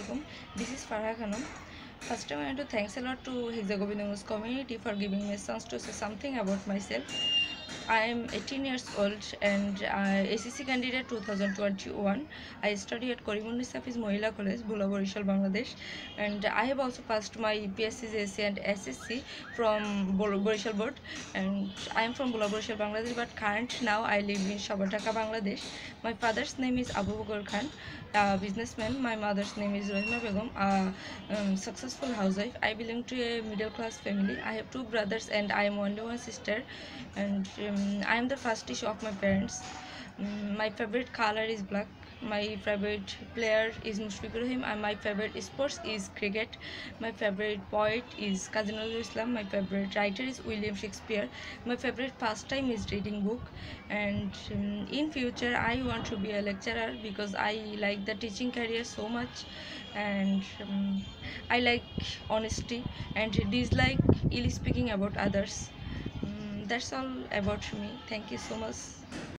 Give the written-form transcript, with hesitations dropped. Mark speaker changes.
Speaker 1: Assalamualaikum. This is Farha Khanum. First, I want to thanks a lot to Hexagovinamos community for giving me a chance to say something about myself. I am 18 years old and ACC candidate 2021. I study at Korimundi Hafiz Mohila College, Bula Borishal, Bangladesh, and I have also passed my PSC, JSC and SSC from Borishal board, and I am from Bula Borishal, Bangladesh, but current now I live in Shabataka, Bangladesh. My father's name is Abu Bakr Khan, a businessman. My mother's name is Rahima Begum, a successful housewife. I belong to a middle class family. I have two brothers and I am only one sister, and I am the first issue of my parents. My favorite color is black. My favorite player is Mushfiqur Rahim, and my favorite sports is cricket. My favorite poet is Kazi Nazrul Islam. My favorite writer is William Shakespeare. My favorite pastime is reading book, and in future I want to be a lecturer because I like the teaching career so much, and I like honesty and dislike ill speaking about others. That's all about me. Thank you so much.